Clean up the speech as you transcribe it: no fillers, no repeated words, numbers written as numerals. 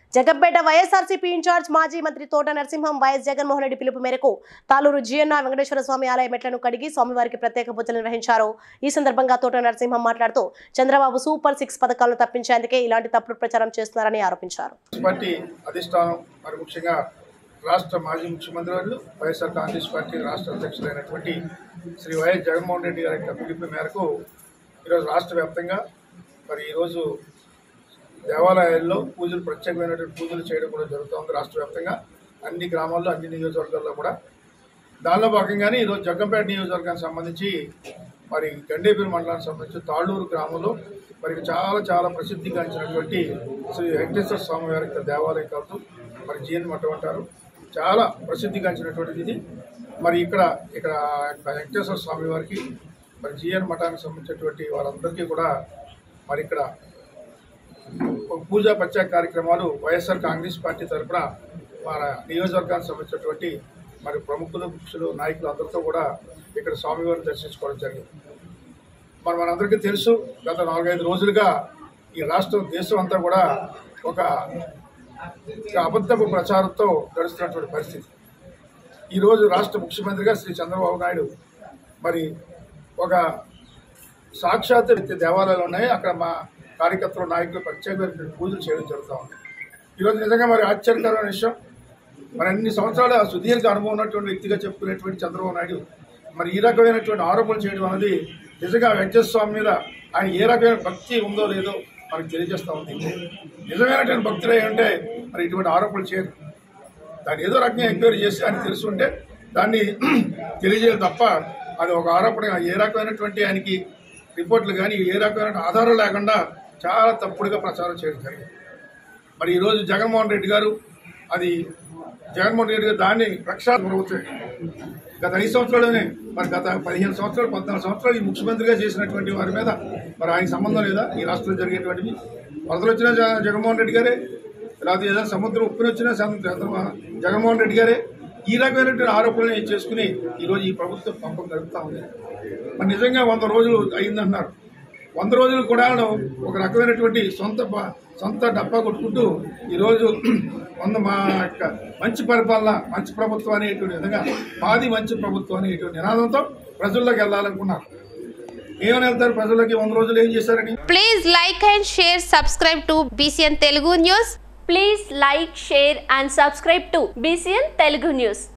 Jaggampeta YSRCP incharge మాజీ మంత్రి తోట నరసింహం వైఎస్ జగన్మోహన్ రెడ్డి పిలుపు మేరకు తాలూరు జీఎన్ఆర్ వెంకటేశ్వర స్వామి ఆలయ మెట్లను కడిగి స్వామివారికి ప్రత్యేక పూజలు నిర్వహించారు. ఈ సందర్భంగా తోట నరసింహం మాట్లాడుతూ చంద్రబాబు సూపర్ 6 పథకాలను తప్పించేందుకే ఇలాంటి తప్పుడు ప్రచారం చేస్తున్నారని ఆరోపించారు. రాష్ట్ర మాజీ ముఖ్యమంత్రి వారు వైఎస్ఆర్ కాంగ్రెస్ పార్టీ రాష్ట్ర అధ్యక్షులైనటువంటి శ్రీ వైఎస్ జగన్మోహన్ రెడ్డి గారి పిలుపు మేరకు ఈరోజు రాష్ట్ర వ్యాప్తంగా ఈరోజు దేవాలయాల్లో పూజలు ప్రత్యేకమైనటువంటి పూజలు చేయడం కూడా జరుగుతుంది. రాష్ట్ర వ్యాప్తంగా అన్ని గ్రామాల్లో అన్ని నియోజకవర్గాల్లో కూడా దానిలో భాగంగానే ఈరోజు జగ్గంపేట నియోజకవర్గానికి సంబంధించి గండేపల్లి మండలానికి సంబంధించి తాళ్ళూరు గ్రామంలో చాలా ప్రసిద్ధిగాంచినటువంటి శ్రీ వెంకటేశ్వర స్వామి వారి దేవాలయం కాదు జీఎన్ మఠం అంటారు. చాలా ప్రసిద్ధిగాంచినటువంటిది ఇది. ఇక్కడ వెంకటేశ్వర స్వామి వారికి జీఎన్ మఠానికి సంబంధించినటువంటి వారందరికీ కూడా ఇక్కడ పూజా ప్రత్యేక కార్యక్రమాలు వైఎస్ఆర్ కాంగ్రెస్ పార్టీ తరఫున మన నియోజకవర్గానికి సంబంధించినటువంటి ప్రముఖులు ముఖ్యులు నాయకులు అందరితో కూడా ఇక్కడ స్వామివారిని దర్శించుకోవడం జరిగింది. మనందరికీ తెలుసు, గత 4-5 రోజులుగా ఈ రాష్ట్రం దేశం అంతా కూడా ఒక అబద్ధపు ప్రచారంతో గడుస్తున్నటువంటి పరిస్థితి. ఈరోజు రాష్ట్ర ముఖ్యమంత్రిగా శ్రీ చంద్రబాబు నాయుడు ఒక సాక్షాత్ దేవాలయాలు ఉన్నాయి, అక్కడ మా కార్యకర్తలు నాయకులు ప్రత్యేకమైన పూజలు చేయడం జరుగుతూ ఉంది. ఈరోజు నిజంగా ఆశ్చర్యకరమైన విషయం, అన్ని సంవత్సరాల సుదీర్ఘ అనుభవం ఉన్నటువంటి వ్యక్తిగా చెప్పుకునేటువంటి చంద్రబాబు నాయుడు ఈ రకమైనటువంటి ఆరోపణలు చేయడం అనేది నిజంగా వెంకటేశ్వర స్వామి మీద ఆయన ఏ రకమైన భక్తి ఉందో లేదో మనకు తెలియజేస్తూ ఉంది. నిజమైనటువంటి భక్తులు ఏంటంటే ఇటువంటి ఆరోపణలు చేయరు. దాన్ని ఏదో రకంగా ఎంక్వైరీ చేసి ఆయన తెలుసుంటే దాన్ని తెలియజేయాలి తప్ప అది ఒక ఆరోపణ ఏ రకమైనటువంటి ఆయనకి రిపోర్ట్లు కానీ ఏ రకమైన ఆధారం లేకుండా చాలా తప్పుడుగా ప్రచారం చేయడం జరిగింది. ఈరోజు జగన్మోహన్ రెడ్డి గారు దాన్ని రక్షణ ప్రభుత్వం గత 5 సంవత్సరాల్లోనే గత 15 సంవత్సరాలు 14 సంవత్సరాలు ఈ ముఖ్యమంత్రిగా చేసినటువంటి వారి మీద ఆయన సంబంధం లేదా? ఈ రాష్ట్రంలో జరిగేటువంటివి వరదలు వచ్చినా జగన్మోహన్ రెడ్డి గారే, లేకపోతే ఏదైనా సముద్రం ఉప్పుని వచ్చినా జగన్మోహన్ రెడ్డి గారే. ఈ రకమైనటువంటి ఆరోపణలు చేసుకుని ఈరోజు ఈ ప్రభుత్వం పంపం జరుగుతూ ఉంది. నిజంగా 100 రోజులు అయిందంటున్నారు. 100 రోజులు కూడా ఒక రకమైనటువంటి సొంత డబ్బా కొట్టుకుంటూ ఈరోజు మా యొక్క మంచి పరిపాలన, మంచి ప్రభుత్వం అనేటువంటి విధంగా మాది మంచి ప్రభుత్వం అనేటువంటి నినాదంతో ప్రజల్లోకి వెళ్ళాలనుకున్నారు. ఏమని వెళ్తారు ప్రజల్లోకి? 100 రోజులు ఏం చేశారని? Please like and share, subscribe to BCN Telugu News. Please like, share and subscribe to BCN Telugu News.